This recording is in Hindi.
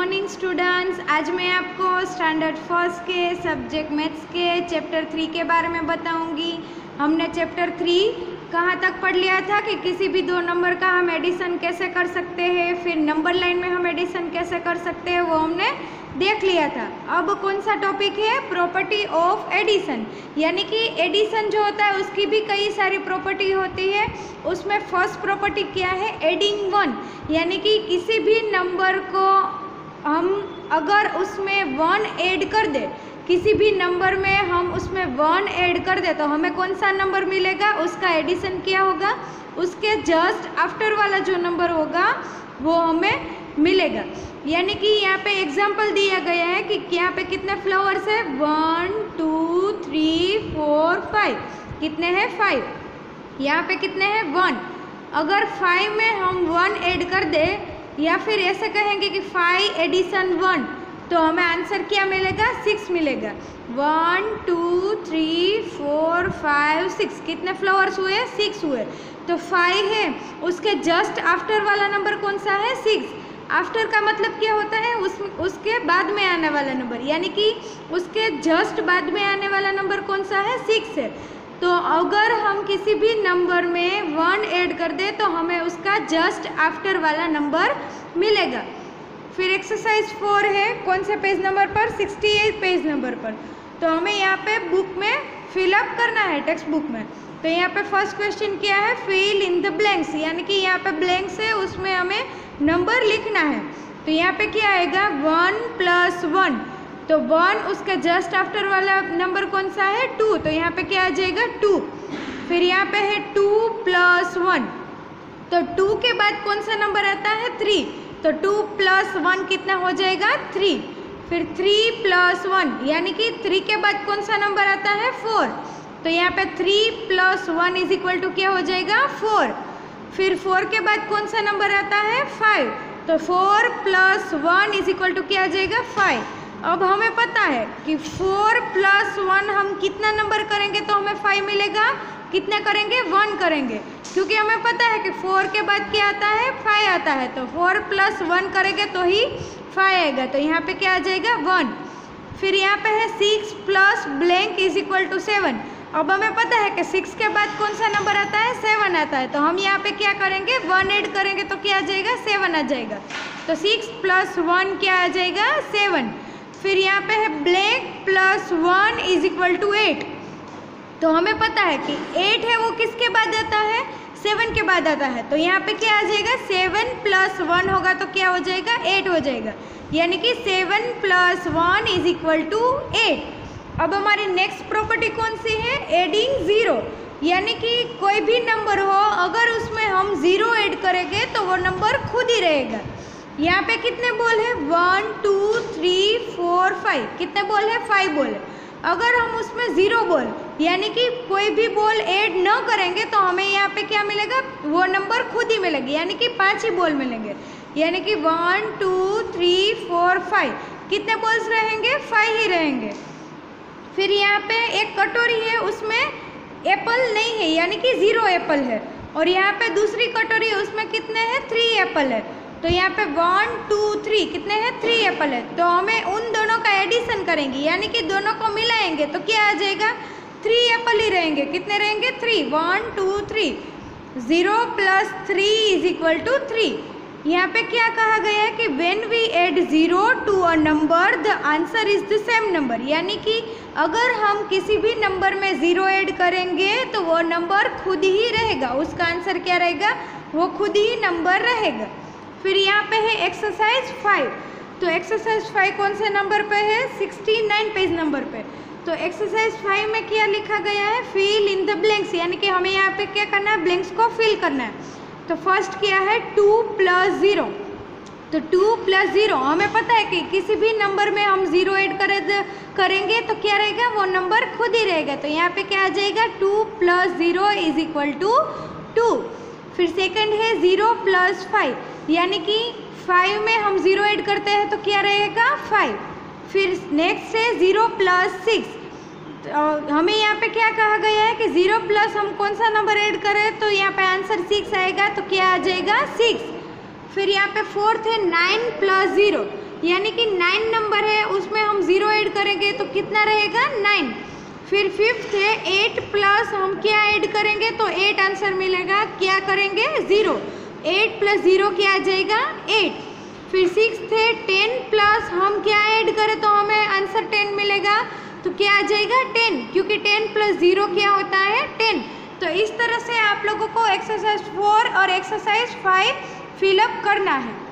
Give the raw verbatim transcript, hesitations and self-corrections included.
Morning students. आज मैं आपको स्टैंडर्ड फर्स्ट के सब्जेक्ट मैथ्स के चैप्टर थ्री के बारे में बताऊंगी। हमने चैप्टर थ्री कहाँ तक पढ़ लिया था कि किसी भी दो नंबर का हम एडिशन कैसे कर सकते हैं, फिर नंबर लाइन में हम एडिशन कैसे कर सकते हैं, वो हमने देख लिया था। अब कौन सा टॉपिक है? प्रॉपर्टी ऑफ एडिशन, यानी कि एडिशन जो होता है उसकी भी कई सारी प्रॉपर्टी होती है। उसमें फर्स्ट प्रॉपर्टी क्या है? एडिंग वन, यानी कि किसी भी नंबर को हम अगर उसमें वन ऐड कर दे, किसी भी नंबर में हम उसमें वन ऐड कर दे तो हमें कौन सा नंबर मिलेगा? उसका एडिशन क्या होगा? उसके जस्ट आफ्टर वाला जो नंबर होगा वो हमें मिलेगा। यानी कि यहाँ पे एग्जाम्पल दिया गया है कि यहाँ पे कितने फ्लावर्स है? One two three four five. कितने हैं? फाइव। यहाँ पे कितने हैं? वन। अगर फाइव में हम वन ऐड कर दे, या फिर ऐसे कहेंगे कि फाइव एडिशन वन, तो हमें आंसर क्या मिलेगा? सिक्स मिलेगा। One two three four five six. कितने फ्लावर्स हुए? सिक्स हुए। तो फाइव है, उसके जस्ट आफ्टर वाला नंबर कौन सा है? सिक्स। आफ्टर का मतलब क्या होता है? उस उसके बाद में आने वाला नंबर, यानी कि उसके जस्ट बाद में आने वाला नंबर कौन सा है? सिक्स है। तो अगर हम किसी भी नंबर में वन ऐड कर दे तो हमें उसका जस्ट आफ्टर वाला नंबर मिलेगा। फिर एक्सरसाइज फोर है, कौन से पेज नंबर पर? सिक्सटी एट पेज नंबर पर। तो हमें यहाँ पे बुक में फिलअप करना है, टेक्स्ट बुक में। तो यहाँ पे फर्स्ट क्वेश्चन क्या है? फिल इन द ब्लैंक्स, यानी कि यहाँ पे ब्लैंक्स है, उसमें हमें नंबर लिखना है। तो यहाँ पे क्या आएगा? One plus one. तो वन उसके जस्ट आफ्टर वाला नंबर कौन सा है? टू। तो यहाँ पे क्या आ जाएगा? टू। फिर यहाँ पे है टू प्लस वन। तो टू के बाद कौन सा नंबर आता है? थ्री। तो टू प्लस वन कितना हो जाएगा? थ्री। फिर थ्री प्लस वन, यानी कि थ्री के बाद कौन सा नंबर आता है? फोर। तो यहाँ पे three plus one is equal to क्या हो जाएगा? फोर। फिर फोर के बाद कौन सा नंबर आता है? फाइव। तो four plus one is equal to क्या आ जाएगा? फाइव। अब हमें पता है कि फोर प्लस वन हम कितना नंबर करेंगे तो हमें फाइव मिलेगा? कितना करेंगे? वन करेंगे, क्योंकि हमें पता है कि फोर के बाद क्या आता है? फाइव आता है। तो फोर प्लस वन करेंगे तो ही फाइव आएगा। तो यहाँ पे क्या आ जाएगा? वन। फिर यहाँ पे है six plus blank is equal to seven. अब हमें पता है कि सिक्स के बाद कौन सा नंबर आता है? सेवन आता है। तो हम यहाँ पे क्या करेंगे? वन ऐड करेंगे तो क्या आ जाएगा? सेवन आ जाएगा। तो सिक्स प्लस वन क्या आ जाएगा? सेवन। फिर यहाँ पे है blank plus one is equal to eight. तो हमें पता है कि एट है वो किसके बाद आता है? सेवन के बाद आता है। तो यहाँ पे क्या आ जाएगा? सेवन प्लस वन होगा तो क्या हो जाएगा? एट हो जाएगा। यानी कि seven plus one is equal to eight. अब हमारी नेक्स्ट प्रॉपर्टी कौन सी है? एडिंग ज़ीरो, यानी कि कोई भी नंबर हो अगर उसमें हम ज़ीरो ऐड करेंगे तो वो नंबर खुद ही रहेगा। यहाँ पे कितने बॉल है? One two three four five. कितने बॉल है? फाइव बॉल है। अगर हम उसमें ज़ीरो बॉल, यानी कि कोई भी बॉल ऐड न करेंगे तो हमें यहाँ पे क्या मिलेगा? वो नंबर खुद ही मिलेगी, यानी कि पाँच ही बॉल मिलेंगे। यानी कि one two three four five. कितने बॉल्स रहेंगे? फाइव ही रहेंगे। फिर यहाँ पे एक कटोरी है, उसमें एप्पल नहीं है, यानी कि ज़ीरो एप्पल है। और यहाँ पे दूसरी कटोरी है, उसमें कितने हैं? थ्री एप्पल है। तो यहाँ पे वन टू थ्री कितने हैं? थ्री एप्पल है। तो हमें उन दोनों का एडिशन करेंगे, यानी कि दोनों को मिलाएंगे तो क्या आ जाएगा? थ्री एप्पल ही रहेंगे। कितने रहेंगे? Three. One two three. Zero plus three is equal to three. यहाँ पे क्या कहा गया है कि when we add zero to a number the answer is the same number, यानी कि अगर हम किसी भी नंबर में ज़ीरो ऐड करेंगे तो वो नंबर खुद ही रहेगा, उसका आंसर क्या रहेगा? वो खुद ही नंबर रहेगा। फिर यहाँ पे है एक्सरसाइज फाइव। तो एक्सरसाइज फाइव कौन से नंबर पे है? सिक्सटी नाइन पेज नंबर पे। तो एक्सरसाइज फाइव में क्या लिखा गया है? फिल इन द ब्लैंक्स, यानी कि हमें यहाँ पे क्या करना है? ब्लैंक्स को फिल करना है। तो फर्स्ट क्या है? Two plus zero. तो टू प्लस ज़ीरो, हमें पता है कि किसी भी नंबर में हम ज़ीरो ऐड करे करेंगे तो क्या रहेगा? वो नंबर खुद ही रहेगा। तो यहाँ पे क्या आ जाएगा? Two plus zero is equal to two. फिर सेकंड है ज़ीरो प्लस फाइव, यानी कि फाइव में हम ज़ीरो ऐड करते हैं तो क्या रहेगा? फाइव। फिर नेक्स्ट है ज़ीरो प्लस सिक्स। तो हमें यहाँ पे क्या कहा गया है कि ज़ीरो प्लस हम कौन सा नंबर ऐड करें तो यहाँ पे आंसर सिक्स आएगा। तो क्या आ जाएगा? सिक्स। फिर यहाँ पे फोर्थ है नाइन प्लस ज़ीरो, यानी कि नाइन नंबर है, उसमें हम ज़ीरो ऐड करेंगे तो कितना रहेगा, नाइन। फिर फिफ्थ है एट प्लस हम क्या ऐड करेंगे तो एट आंसर मिलेगा, क्या करेंगे, ज़ीरो। एट प्लस ज़ीरो क्या आ जाएगा, एट। फिर सिक्स है टेन प्लस हम क्या ऐड करें तो हमें आंसर टेन मिलेगा, तो क्या आ जाएगा, टेन, क्योंकि टेन प्लस ज़ीरो क्या होता है, टेन। तो इस तरह से आप लोगों को एक्सरसाइज फोर और एक्सरसाइज फाइव फिलअप करना है।